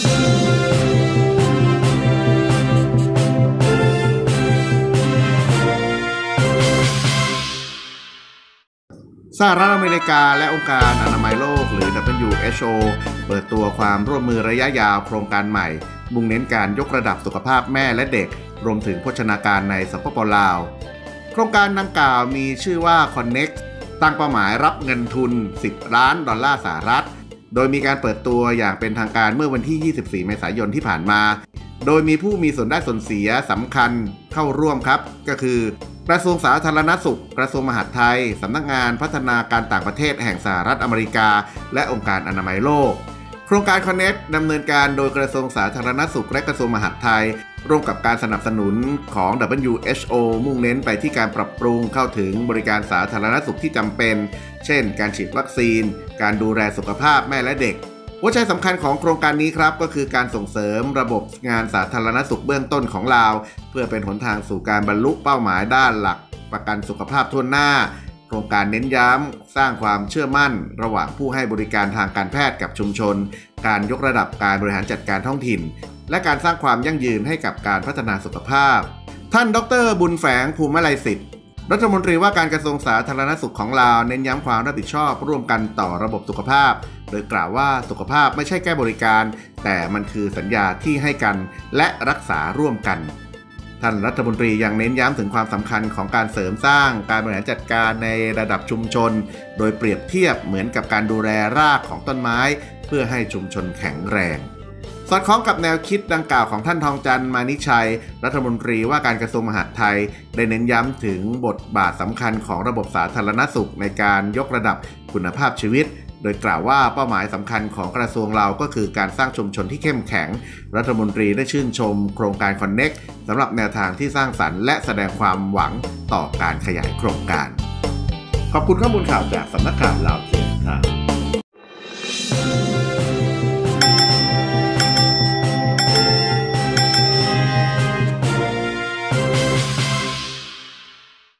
สหรัฐอเมริกาและองค์การอนามัยโลกหรือ WHO เปิดตัวความร่วมมือระยะยาวโครงการใหม่มุ่งเน้นการยกระดับสุขภาพแม่และเด็กรวมถึงโภชนาการในสปป.ลาวโครงการดังกล่าวมีชื่อว่า Connect ตั้งเป้าหมายรับเงินทุน$10 ล้านสหรัฐโดยมีการเปิดตัวอย่างเป็นทางการเมื่อวันที่24 เมษายนที่ผ่านมาโดยมีผู้มีส่วนได้ส่วนเสียสำคัญเข้าร่วมครับก็คือกระทรวงสาธารณสุขกระทรวงมหาดไทยสำนักงานพัฒนาการต่างประเทศแห่งสหรัฐอเมริกาและองค์การอนามัยโลกโครงการ Connect ดำเนินการโดยกระทรวงสาธารณสุขและกระทรวงมหาดไทยร่วมกับการสนับสนุนของ WHO มุ่งเน้นไปที่การปรับปรุงเข้าถึงบริการสาธารณสุขที่จำเป็นเช่นการฉีดวัคซีนการดูแลสุขภาพแม่และเด็กหัวใจสำคัญของโครงการนี้ครับก็คือการส่งเสริมระบบงานสาธารณสุขเบื้องต้นของลาวเพื่อเป็นหนทางสู่การบรรลุเป้าหมายด้านหลักประกันสุขภาพทั่วหน้าโครงการเน้นย้ำสร้างความเชื่อมั่นระหว่างผู้ให้บริการทางการแพทย์กับชุมชนการยกระดับการบริหารจัดการท้องถิ่นและการสร้างความยั่งยืนให้กับการพัฒนาสุขภาพท่านดร.บุญแฝงภูมิไลยสิทธิ์รัฐมนตรีว่าการกระทรวงสาธารณสุขของลาวเน้นย้ำความรับผิดชอบร่วมกันต่อระบบสุขภาพโดยกล่าวว่าสุขภาพไม่ใช่แค่บริการแต่มันคือสัญญาที่ให้กันและรักษาร่วมกันท่านรัฐมนตรียังเน้นย้ำถึงความสำคัญของการเสริมสร้างการบริหารจัดการในระดับชุมชนโดยเปรียบเทียบเหมือนกับการดูแลรากของต้นไม้เพื่อให้ชุมชนแข็งแรงสอดคล้องกับแนวคิดดังกล่าวของท่านทองจันทร์มานิชัยรัฐมนตรีว่าการกระทรวงมหาดไทยได้เน้นย้ำถึงบทบาทสำคัญของระบบสาธารณสุขในการยกระดับคุณภาพชีวิตโดยกล่าวว่าเป้าหมายสำคัญของกระทรวงเราก็คือการสร้างชุมชนที่เข้มแข็งรัฐมนตรีได้ชื่นชมโครงการ Connect สำหรับแนวทางที่สร้างสรรค์และแสดงความหวังต่อการขยายโครงการขอบคุณข้อมูลข่าวจากสำนักข่าวลาวเทียนครับ